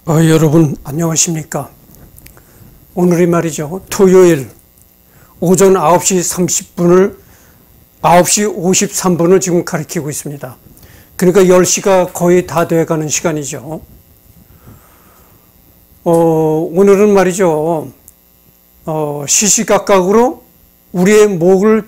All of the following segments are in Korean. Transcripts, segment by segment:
여러분 안녕하십니까? 오늘이 말이죠. 토요일 오전 9시 30분을 9시 53분을 지금 가리키고 있습니다. 그러니까 10시가 거의 다 돼가는 시간이죠. 오늘은 말이죠. 시시각각으로 우리의 목을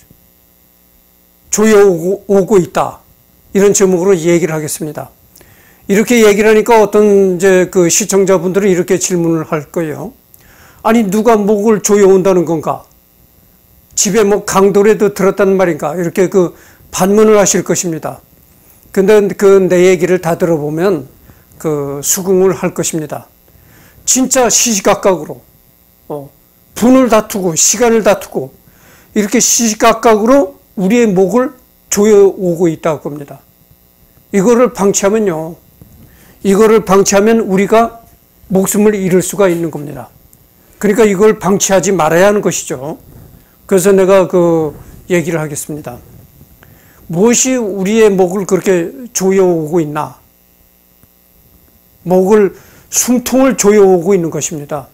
조여오고 있다. 이런 제목으로 얘기를 하겠습니다. 이렇게 얘기를 하니까 어떤 이제 그 시청자분들은 이렇게 질문을 할 거예요. 아니, 누가 목을 조여온다는 건가? 집에 뭐 강도라도 들었다는 말인가? 이렇게 그 반문을 하실 것입니다. 근데 그 내 얘기를 다 들어보면 그 수긍을 할 것입니다. 진짜 시시각각으로, 분을 다투고 시간을 다투고 이렇게 시시각각으로 우리의 목을 조여오고 있다고 겁니다. 이거를 방치하면 우리가 목숨을 잃을 수가 있는 겁니다. 그러니까 이걸 방치하지 말아야 하는 것이죠. 그래서 내가 그 얘기를 하겠습니다. 무엇이 우리의 목을 그렇게 조여오고 있나? 숨통을 조여오고 있는 것입니다.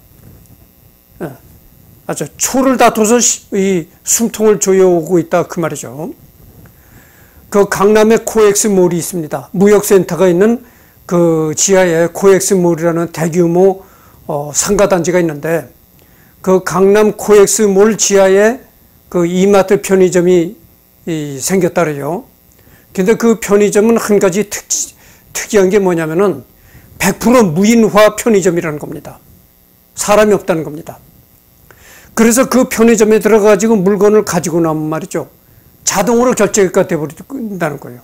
아주 초를 다퉈서 이 숨통을 조여오고 있다 그 말이죠. 그 강남에 코엑스몰이 있습니다. 무역센터가 있는 그 지하에 코엑스몰이라는 대규모 상가단지가 있는데 그 강남 코엑스몰 지하에 그 이마트 편의점이 생겼다 그래요. 근데 그 편의점은 한 가지 특이한 게 뭐냐면은 100% 무인화 편의점이라는 겁니다. 사람이 없다는 겁니다. 그래서 그 편의점에 들어가지고 물건을 가지고 나면 말이죠. 자동으로 결제가 되어버린다는 거예요.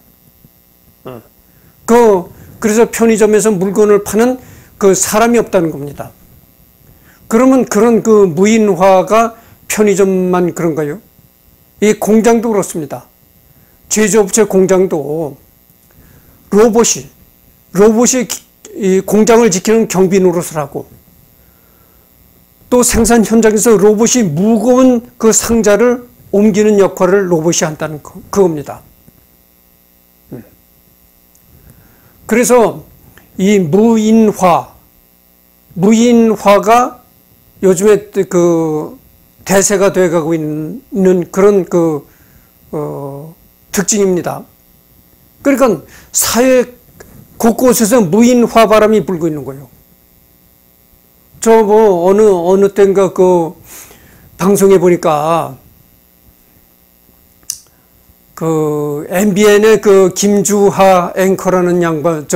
그래서 편의점에서 물건을 파는 그 사람이 없다는 겁니다. 그러면 그런 그 무인화가 편의점만 그런가요? 이 공장도 그렇습니다. 제조업체 공장도 로봇이 이 공장을 지키는 경비 노릇을 하고 또 생산 현장에서 로봇이 무거운 그 상자를 옮기는 역할을 로봇이 한다는 그겁니다. 그래서 이 무인화가 요즘에 그 대세가 되어가고 있는 그런 그 특징입니다. 그러니까 사회 곳곳에서 무인화 바람이 불고 있는 거예요. 저 뭐 어느 때인가 그 방송에 보니까 그 MBN의 그 김주하 앵커라는 양반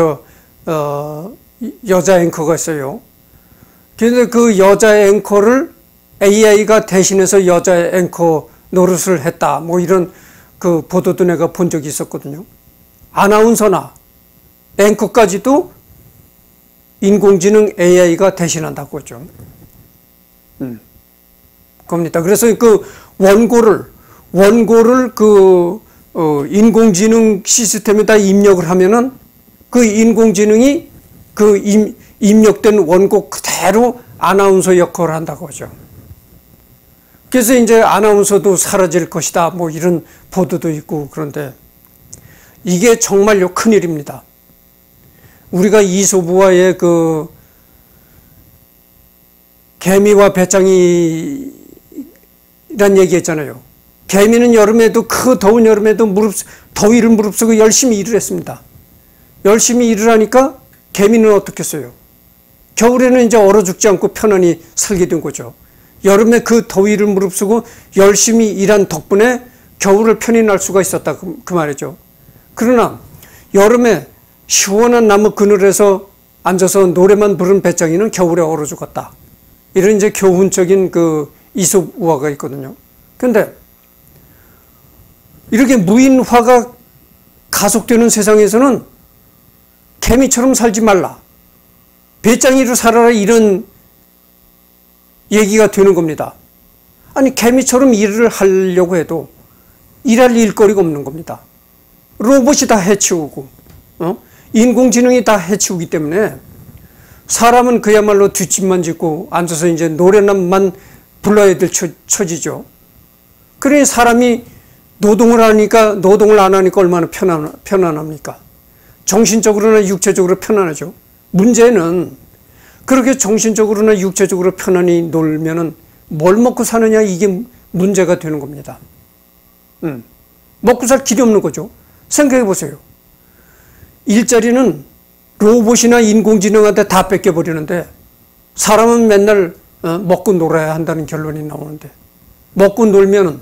여자 앵커가 있어요. 그런데 그 여자 앵커를 AI가 대신해서 여자 앵커 노릇을 했다. 뭐 이런 그 보도도 내가 본 적이 있었거든요. 아나운서나 앵커까지도 인공지능 AI가 대신한다고 하죠. 겁니다. 그래서 그 원고를 그 인공지능 시스템에다 입력을 하면은 그 인공지능이 그 입력된 원고 그대로 아나운서 역할을 한다고 하죠. 그래서 이제 아나운서도 사라질 것이다. 뭐 이런 보도도 있고 그런데 이게 정말요 큰일입니다. 우리가 이솝우화의 그 개미와 배짱이란 얘기했잖아요. 개미는 여름에도 그 더운 여름에도 더위를 무릅쓰고 열심히 일을 했습니다. 열심히 일을 하니까 개미는 어떻겠어요? 겨울에는 이제 얼어 죽지 않고 편안히 살게 된 거죠. 여름에 그 더위를 무릅쓰고 열심히 일한 덕분에 겨울을 편히 날 수가 있었다 그 말이죠. 그러나 여름에 시원한 나무 그늘에서 앉아서 노래만 부른 배짱이는 겨울에 얼어 죽었다. 이런 이제 교훈적인 그 이솝우화가 있거든요. 근데 이렇게 무인화가 가속되는 세상에서는 개미처럼 살지 말라. 배짱이로 살아라. 이런 얘기가 되는 겁니다. 아니, 개미처럼 일을 하려고 해도 일할 일거리가 없는 겁니다. 로봇이 다 해치우고, 인공지능이 다 해치우기 때문에 사람은 그야말로 뒷짐만 짓고 앉아서 이제 노래만 불러야 될 처지죠. 그러니 사람이 노동을 안 하니까 얼마나 편안합니까? 정신적으로나 육체적으로 편안하죠. 문제는 그렇게 정신적으로나 육체적으로 편안히 놀면은 뭘 먹고 사느냐, 이게 문제가 되는 겁니다. 먹고 살 길이 없는 거죠. 생각해 보세요. 일자리는 로봇이나 인공지능한테 다 뺏겨버리는데 사람은 맨날 먹고 놀아야 한다는 결론이 나오는데, 먹고 놀면은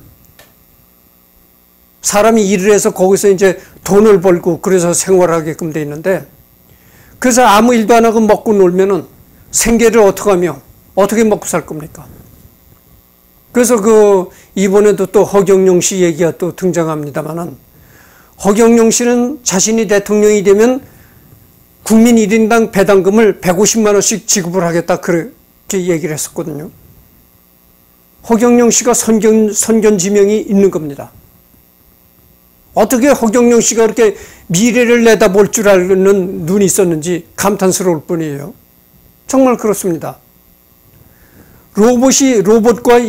사람이 일을 해서 거기서 이제 돈을 벌고 그래서 생활하게끔 돼 있는데, 그래서 아무 일도 안 하고 먹고 놀면은 생계를 어떻게 하며 어떻게 먹고 살 겁니까? 그래서 이번에도 또 허경영 씨 얘기가 또 등장합니다만은, 허경영 씨는 자신이 대통령이 되면 국민 1인당 배당금을 150만 원씩 지급을 하겠다, 그렇게 얘기를 했었거든요. 허경영 씨가 선견지명이 있는 겁니다. 어떻게 허경영 씨가 그렇게 미래를 내다볼 줄 아는 눈이 있었는지 감탄스러울 뿐이에요. 정말 그렇습니다. 로봇과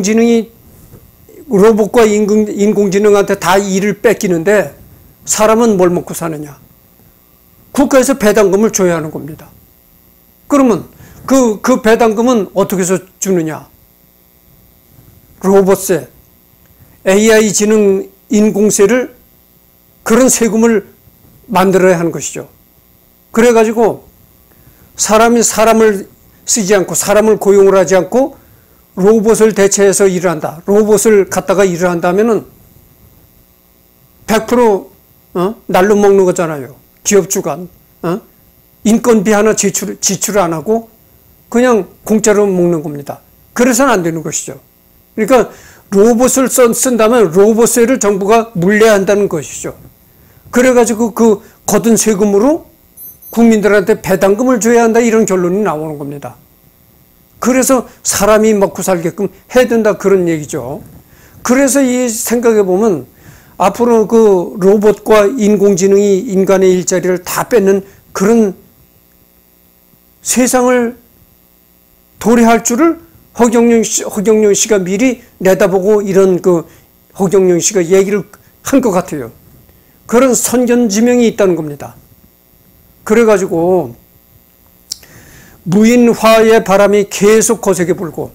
인공지능한테 다 일을 뺏기는데 사람은 뭘 먹고 사느냐? 국가에서 배당금을 줘야 하는 겁니다. 그러면 그 배당금은 어떻게 해서 주느냐? 로봇세, AI 지능, 인공세를, 그런 세금을 만들어야 하는 것이죠. 그래가지고 사람을 쓰지 않고, 사람을 고용을 하지 않고 로봇을 대체해서 일을 한다. 로봇을 갖다가 일을 한다면은 100% 날로 먹는 거잖아요. 기업 주관. 인건비 하나 지출 안 하고 그냥 공짜로 먹는 겁니다. 그래서는 안 되는 것이죠. 그러니까 로봇을 쓴다면 로봇세를 정부가 물려야 한다는 것이죠. 그래가지고 그 거둔 세금으로 국민들한테 배당금을 줘야 한다, 이런 결론이 나오는 겁니다. 그래서 사람이 먹고 살게끔 해야 된다, 그런 얘기죠. 그래서 이 생각해 보면 앞으로 그 로봇과 인공지능이 인간의 일자리를 다 뺏는 그런 세상을 도래할 줄을 허경영 씨가 미리 내다보고 이런 허경영 씨가 얘기를 한 것 같아요. 그런 선견지명이 있다는 겁니다. 그래가지고 무인화의 바람이 계속 거세게 불고,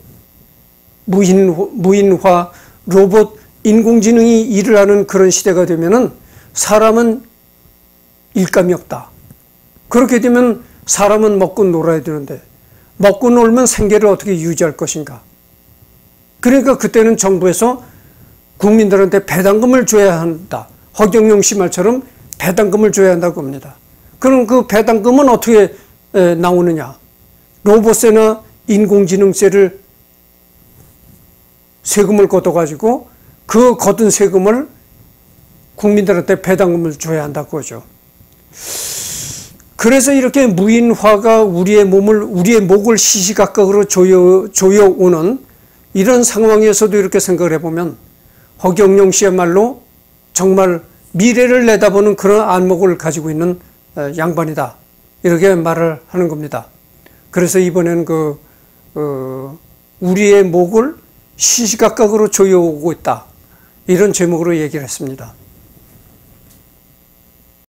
무인화, 로봇, 인공지능이 일을 하는 그런 시대가 되면은 사람은 일감이 없다. 그렇게 되면 사람은 먹고 놀아야 되는데, 먹고 놀면 생계를 어떻게 유지할 것인가? 그러니까 그때는 정부에서 국민들한테 배당금을 줘야 한다. 허경영 씨 말처럼 배당금을 줘야 한다고 합니다. 그럼 그 배당금은 어떻게 나오느냐? 로봇세나 인공지능세를 세금을 걷어가지고 그 거둔 세금을 국민들한테 배당금을 줘야 한다고 하죠. 그래서 이렇게 무인화가 우리의 목을 시시각각으로 조여오는 이런 상황에서도 이렇게 생각을 해보면 허경영 씨야말로 정말 미래를 내다보는 그런 안목을 가지고 있는 양반이다, 이렇게 말을 하는 겁니다. 그래서 이번에는 우리의 목을 시시각각으로 조여오고 있다, 이런 제목으로 얘기를 했습니다.